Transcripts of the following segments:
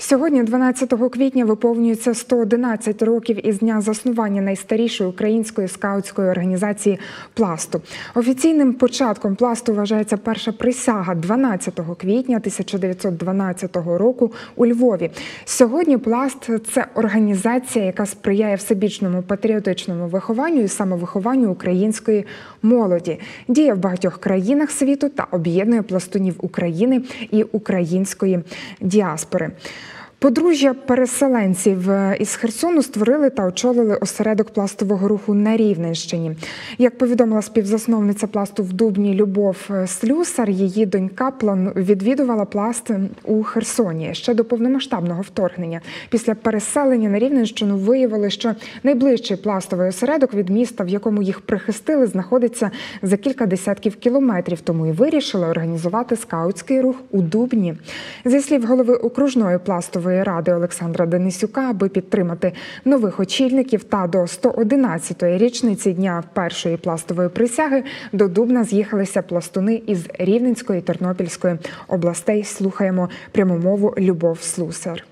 Сьогодні, 12 квітня, виповнюється 111 років із дня заснування найстарішої української скаутської організації «Пласту». Офіційним початком «Пласту» вважається перша присяга 12 квітня 1912 року у Львові. Сьогодні «Пласт» – це організація, яка сприяє всебічному патріотичному вихованню і самовихованню української молоді. Діє в багатьох країнах світу та об'єднує пластунів України і української діаспори. Подружжя переселенців із Херсону створили та очолили осередок пластового руху на Рівненщині. Як повідомила співзасновниця «Пласту» в Дубні Любов Слюсар, її донька відвідувала «Пласт» у Херсоні ще до повномасштабного вторгнення. Після переселення на Рівненщину виявили, що найближчий пластовий осередок від міста, в якому їх прихистили, знаходиться за кілька десятків кілометрів, тому і вирішили організувати скаутський рух у Дубні. Зі слів голови окружної пластової ради Олександра Денисюка, аби підтримати нових очільників та до 111-ї річниці дня першої пластової присяги до Дубна з'їхалися пластуни із Рівненської і Тернопільської областей. Слухаємо пряму мову Любов Слюсар.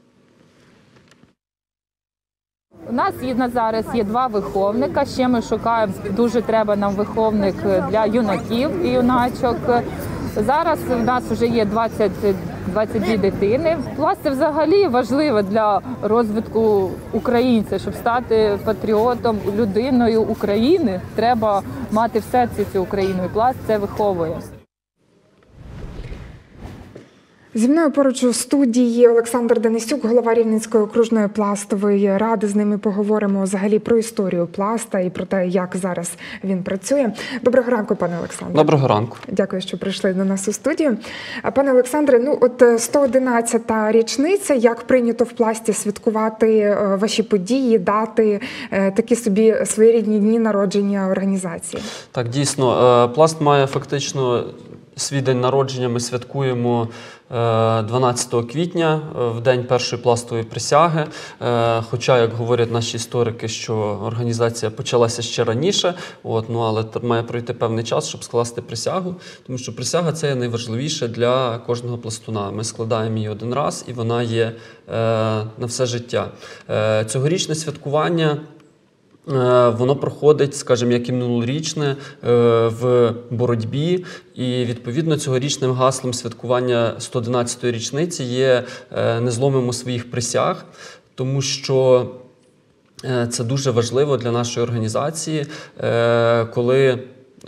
У нас зараз є 2 виховника, ще ми шукаємо, дуже треба нам виховник для юнаків і юначок. Зараз у нас вже є 22 дитини. Пласт – це взагалі важливо для розвитку українця, щоб стати патріотом, людиною України. Треба мати в серці цю Україну, і Пласт це виховує. Зі мною поруч у студії Олександр Денисюк, голова Рівненської окружної пластової ради. З ними поговоримо взагалі про історію Пласта і про те, як зараз він працює. Доброго ранку, пане Олександре. Доброго ранку. Дякую, що прийшли до нас у студію. Пане Олександре, 111-та річниця. Як прийнято в Пласті святкувати ваші події, дати такі собі своєрідні дні народження організації? Так, дійсно. Пласт має фактично свій день народження. Ми святкуємо 12 квітня, в день першої пластової присяги. Хоча, як говорять наші історики, що організація почалася ще раніше, але має пройти певний час, щоб скласти присягу. Тому що присяга – це найважливіше для кожного пластуна. Ми складаємо її один раз, і вона є на все життя. Цьогорічне святкування воно проходить, скажімо, як і минулорічне, в боротьбі. І, відповідно, цьогорічним гаслом святкування 111-ї річниці є «Не зломимо своїх присяг», тому що це дуже важливо для нашої організації, коли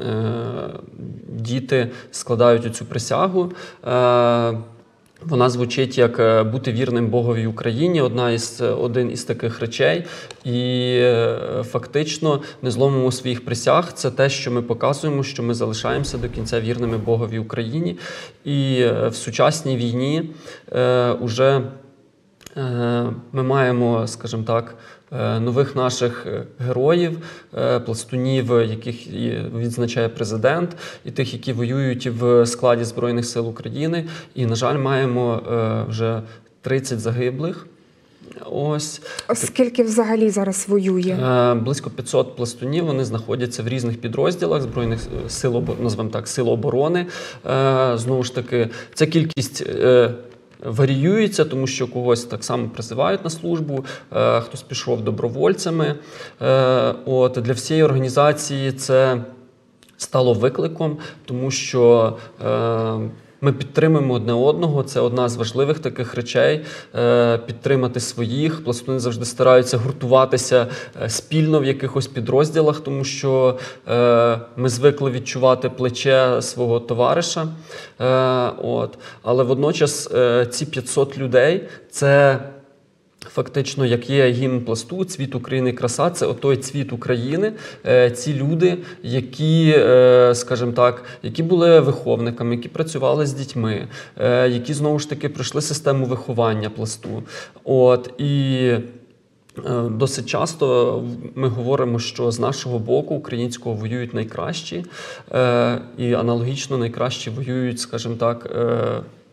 діти складають оцю присягу. Вона звучить як «бути вірним Богові Україні», один із таких речей. І фактично не зломимо своїх присяг – це те, що ми показуємо, що ми залишаємося до кінця вірними Богові Україні. І в сучасній війні уже ми маємо, скажімо так, нових наших героїв, пластунів, яких відзначає президент, і тих, які воюють в складі Збройних сил України. І, на жаль, маємо вже 30 загиблих. Скільки взагалі зараз воює? Близько 500 пластунів, вони знаходяться в різних підрозділах Збройних сил, назвемо так, сил оборони. Знову ж таки, ця кількість варіюється, тому що когось так само призивають на службу, хтось пішов добровольцями. Для всієї організації це стало викликом, тому що ми підтримуємо одне одного, це одна з важливих таких речей – підтримати своїх. Пластуни завжди стараються гуртуватися спільно в якихось підрозділах, тому що ми звикли відчувати плече свого товариша. Але водночас ці 500 людей – це фактично, як є гімн Пласту, цвіт України, краса, це отой цвіт України, ці люди, які, скажімо так, які були виховниками, які працювали з дітьми, які, знову ж таки, пройшли систему виховання Пласту. І досить часто ми говоримо, що з нашого боку українського воюють найкращі, і аналогічно найкращі воюють, скажімо так,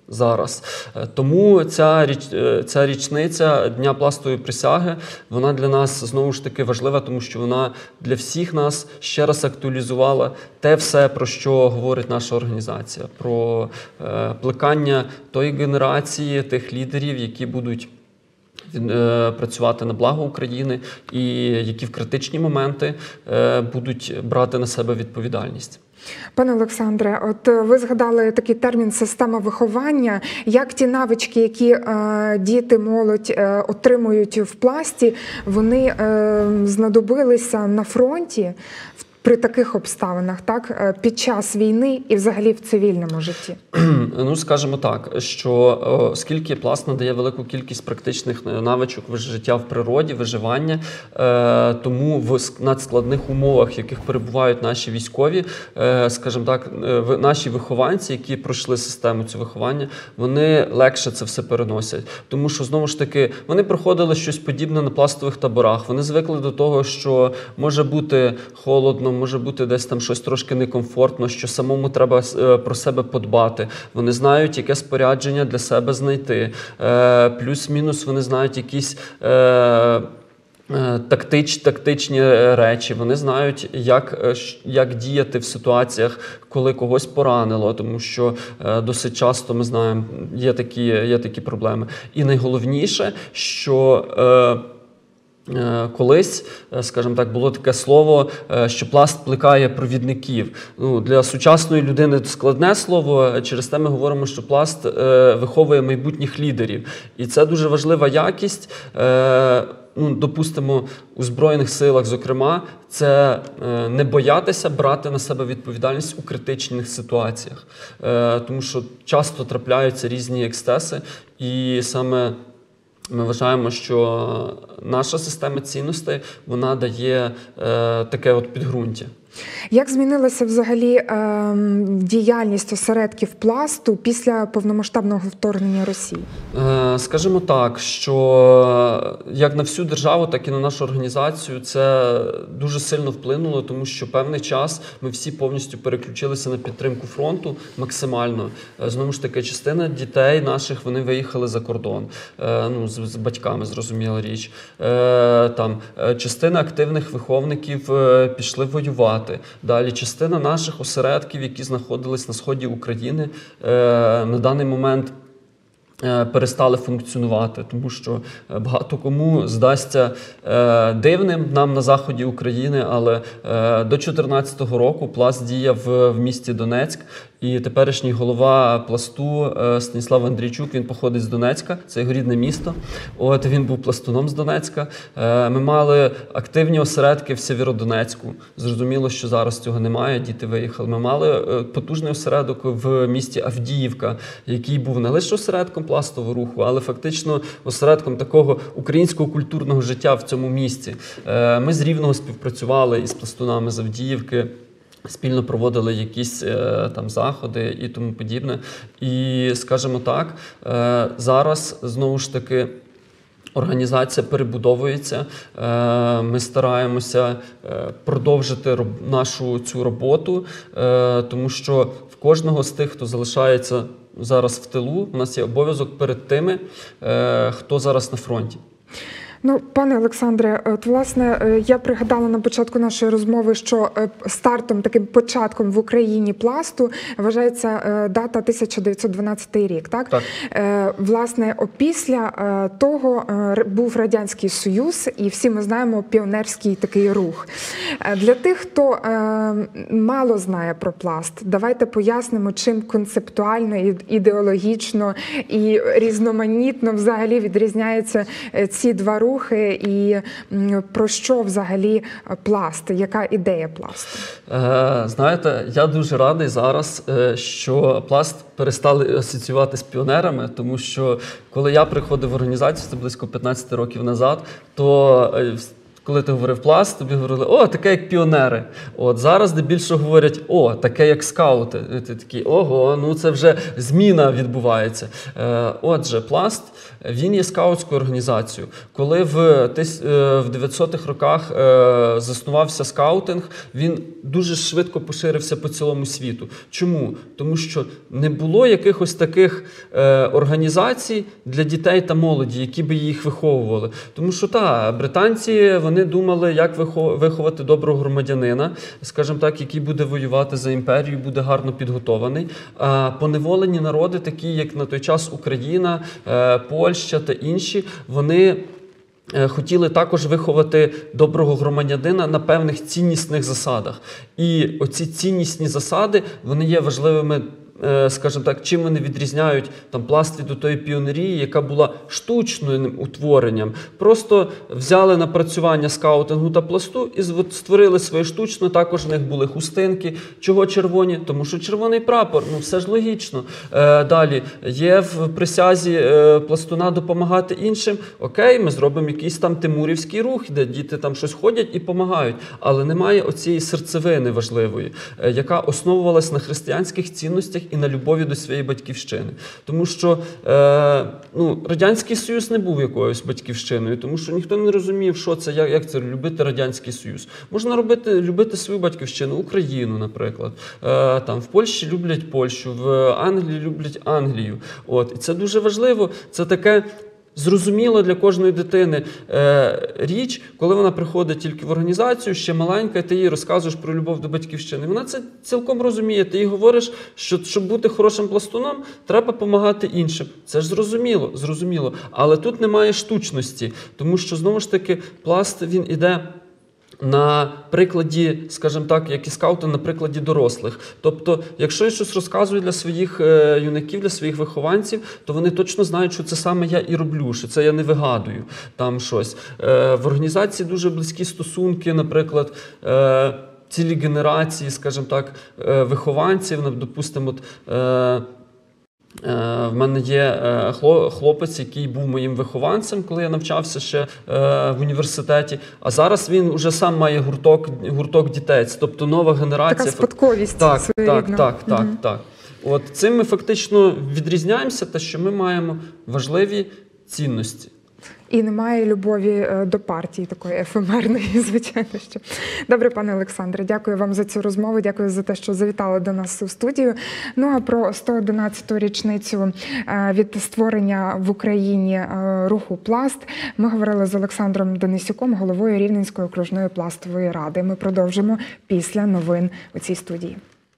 зараз. Тому ця річниця Дня пластової присяги, вона для нас знову ж таки важлива, тому що вона для всіх нас ще раз актуалізувала те все, про що говорить наша організація, про плекання тої генерації, тих лідерів, які будуть працювати на благо України і які в критичні моменти будуть брати на себе відповідальність. Пане Олександре, от ви згадали такий термін «система виховання». Як ті навички, які діти, молодь отримують в пласті, вони знадобилися на фронті при таких обставинах, так, під час війни і взагалі в цивільному житті? Ну, скажімо так, що оскільки пласт надає велику кількість практичних навичок життя в природі, виживання, тому в надскладних умовах, в яких перебувають наші військові, скажімо так, наші вихованці, які пройшли систему цього виховання, вони легше це все переносять. Тому що, знову ж таки, вони проходили щось подібне на пластових таборах, вони звикли до того, що може бути холодно, може бути десь там щось трошки некомфортно, що самому треба про себе подбати. Вони знають, яке спорядження для себе знайти. Плюс-мінус вони знають якісь тактичні речі. Вони знають, як діяти в ситуаціях, коли когось поранило, тому що досить часто, ми знаємо, є такі проблеми. І найголовніше, що колись, скажімо так, було таке слово, що пласт плекає провідників. Ну, для сучасної людини складне слово, через те ми говоримо, що пласт виховує майбутніх лідерів. І це дуже важлива якість. Допустимо, у Збройних силах, зокрема, це не боятися брати на себе відповідальність у критичних ситуаціях. Тому що часто трапляються різні ексцеси, і саме ми вважаємо, що наша система цінностей, вона дає таке от підґрунтя. Як змінилася взагалі діяльність осередків пласту після повномасштабного вторгнення Росії? Скажімо так, що як на всю державу, так і на нашу організацію це дуже сильно вплинуло, тому що певний час ми всі повністю переключилися на підтримку фронту максимально. Знову ж таки, частина дітей наших, вони виїхали за кордон, з батьками, зрозуміла річ. Частина активних виховників пішли воювати. Далі частина наших осередків, які знаходились на сході України, на даний момент перестали функціонувати, тому що багато кому здасться дивним нам на заході України, але до 2014 року пласт діяв в місті Донецьк, і теперішній голова пласту Станіслав Андрійчук, він походить з Донецька, це його рідне місто. Він був пластуном з Донецька. Ми мали активні осередки в Сєвєродонецьку. Зрозуміло, що зараз цього немає, діти виїхали. Ми мали потужний осередок в місті Авдіївка, який був не лише осередком пластового руху, але фактично осередком такого українського культурного життя в цьому місті. Ми з Рівного співпрацювали із пластунами з Авдіївки, спільно проводили якісь там заходи і тому подібне. І, скажімо так, зараз, знову ж таки, організація перебудовується, ми стараємося продовжити нашу цю роботу, тому що в кожного з тих, хто залишається зараз в тилу, у нас є обов'язок перед тими, хто зараз на фронті. Пане Олександре, от, власне, я пригадала на початку нашої розмови, що стартом, таким початком в Україні пласту вважається дата 1912 рік, так? Так. Власне, опісля того був Радянський Союз, і всі ми знаємо піонерський такий рух. Для тих, хто мало знає про пласт, давайте пояснимо, чим концептуально, ідеологічно і різноманітно взагалі відрізняються ці два рухи. І про що взагалі пласт? Яка ідея пласту? Знаєте, я дуже радий зараз, що пласт перестали асоціювати з піонерами, тому що коли я приходив в організацію, це близько 15 років назад, то коли ти говорив пласт, тобі говорили, о, таке як піонери. От зараз більше говорять, о, таке як скаути. І ти такий, ого, ну це вже зміна відбувається. Отже, пласт, він є скаутською організацією. Коли в 900-х роках заснувався скаутинг, він дуже швидко поширився по цілому світу. Чому? Тому що не було якихось таких організацій для дітей та молоді, які би їх виховували. Тому що, британці, вони думали, як виховати доброго громадянина, скажімо так, який буде воювати за імперію, буде гарно підготований. А поневолені народи, такі як на той час Україна, Польща та інші, вони хотіли також виховати доброго громадянина на певних ціннісних засадах. І оці ціннісні засади, вони є важливими, скажімо так, чим вони відрізняють пласт від тої піонерії, яка була штучним утворенням. Просто взяли напрацювання скаутингу та пласту і створили своє штучне, також в них були хустинки. Чого червоні? Тому що червоний прапор, ну все ж логічно. Далі, є в присязі пластуна допомагати іншим. Окей, ми зробимо якийсь там тимурівський рух, де діти там щось ходять і допомагають. Але немає оцієї серцевини важливої, яка основувалась на християнських цінностях і на любові до своєї батьківщини. Тому що Радянський Союз не був якоюсь батьківщиною, тому що ніхто не розумів, що це, як це любити Радянський Союз. Можна любити свою батьківщину, Україну, наприклад. В Польщі люблять Польщу, в Англії люблять Англію. І це дуже важливо. Це таке зрозуміло для кожної дитини річ, коли вона приходить тільки в організацію, ще маленька, і ти їй розказуєш про любов до батьківщини. Вона це цілком розуміє. Ти їй говориш, що щоб бути хорошим пластуном, треба допомагати іншим. Це ж зрозуміло. Але тут немає штучності, тому що, знову ж таки, пласт, він іде на прикладі, скажімо так, як і скаути, на прикладі дорослих. Тобто, якщо я щось розказую для своїх юнаків, для своїх вихованців, то вони точно знають, що це саме я і роблю, що це я не вигадую там щось. В організації дуже близькі стосунки, наприклад, цілі генерації, скажімо так, вихованців, допустимо, в мене є хлопець, який був моїм вихованцем, коли я навчався ще в університеті, а зараз він вже сам має гурток дітей, тобто нова генерація. Така спадковість своєрідна. Так. От цим ми фактично відрізняємося, те, що ми маємо важливі цінності. І немає любові до партії такої ефемерної, звичайно. Що. Добре, пане Олександре, дякую вам за цю розмову, дякую за те, що завітали до нас у студію. Ну а про 111-ту річницю від створення в Україні руху «Пласт» ми говорили з Олександром Денисюком, головою Рівненської окружної пластової ради. Ми продовжимо після новин у цій студії.